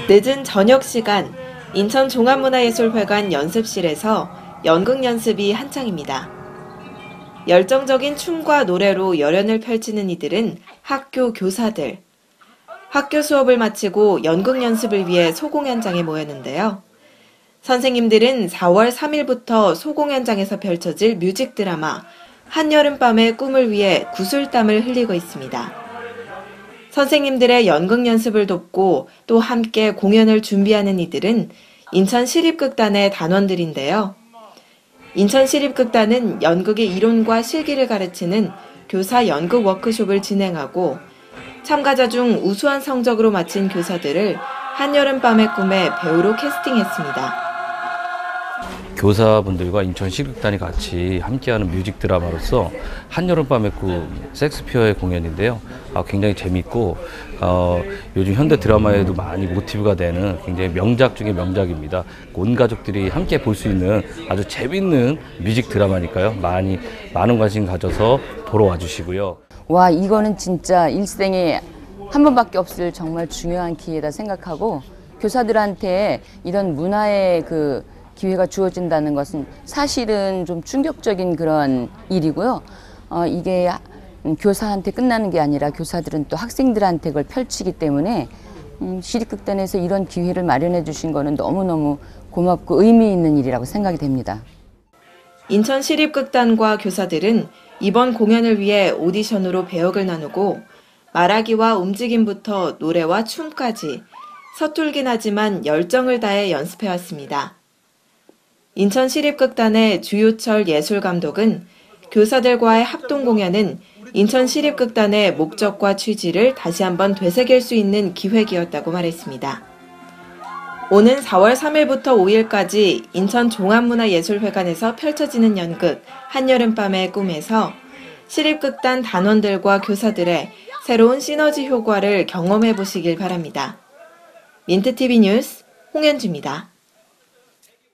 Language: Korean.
늦은 저녁 시간, 인천 종합문화예술회관 연습실에서 연극 연습이 한창입니다. 열정적인 춤과 노래로 열연을 펼치는 이들은 학교 교사들. 학교 수업을 마치고 연극 연습을 위해 소공연장에 모였는데요. 선생님들은 4월 3일부터 소공연장에서 펼쳐질 뮤직 드라마 한여름밤의 꿈을 위해 구슬땀을 흘리고 있습니다. 선생님들의 연극 연습을 돕고 또 함께 공연을 준비하는 이들은 인천시립극단의 단원들인데요. 인천시립극단은 연극의 이론과 실기를 가르치는 교사 연극 워크숍을 진행하고 참가자 중 우수한 성적으로 마친 교사들을 한여름밤의 꿈에 배우로 캐스팅했습니다. 교사분들과 인천시립극단이 같이 함께하는 뮤직 드라마로서 한여름밤의 꿈, 섹스피어의 공연인데요. 굉장히 재밌고 요즘 현대 드라마에도 많이 모티브가 되는 굉장히 명작 중의 명작입니다. 온 가족들이 함께 볼 수 있는 아주 재밌는 뮤직 드라마니까요. 많은 관심 가져서 보러 와주시고요. 와, 이거는 진짜 일생에 한 번밖에 없을 정말 중요한 기회다 생각하고 교사들한테 이런 문화의 기회가 주어진다는 것은 사실은 좀 충격적인 그런 일이고요. 이게 교사한테 끝나는 게 아니라 교사들은 또 학생들한테 그걸 펼치기 때문에 시립극단에서 이런 기회를 마련해 주신 거는 너무너무 고맙고 의미 있는 일이라고 생각이 됩니다. 인천시립극단과 교사들은 이번 공연을 위해 오디션으로 배역을 나누고 말하기와 움직임부터 노래와 춤까지 서툴긴 하지만 열정을 다해 연습해왔습니다. 인천시립극단의 주요철 예술감독은 교사들과의 합동 공연은 인천시립극단의 목적과 취지를 다시 한번 되새길 수 있는 기획이었다고 말했습니다. 오는 4월 3일부터 5일까지 인천종합문화예술회관에서 펼쳐지는 연극 한여름밤의 꿈에서 시립극단 단원들과 교사들의 새로운 시너지 효과를 경험해 보시길 바랍니다. 민트TV 뉴스 홍현주입니다.